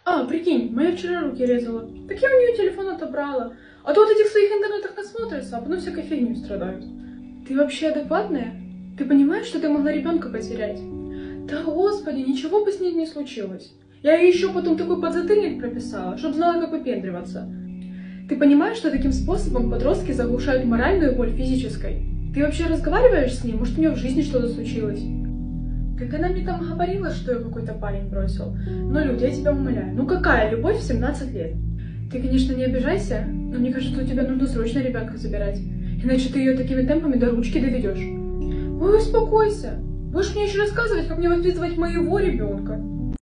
А, прикинь, моя вчера руки резала. Так я у нее телефон отобрала. А то вот этих своих интернетах насмотрятся, а потом всякой фигней страдают. Ты вообще адекватная? Ты понимаешь, что ты могла ребенка потерять? Да господи, ничего бы с ней не случилось. Я ей еще потом такой подзатыльник прописала, чтобы знала, как выпендриваться. Ты понимаешь, что таким способом подростки заглушают моральную боль физической? Ты вообще разговариваешь с ней? Может, у нее в жизни что-то случилось? Так она мне там говорила, что ее какой-то парень бросил. Но, Люд, я тебя умоляю, ну какая любовь в 17 лет? Ты, конечно, не обижайся, но мне кажется, у тебя нужно срочно ребенка забирать. Иначе ты ее такими темпами до ручки доведешь. Ой, успокойся. Будешь мне еще рассказывать, как мне воспитывать моего ребенка?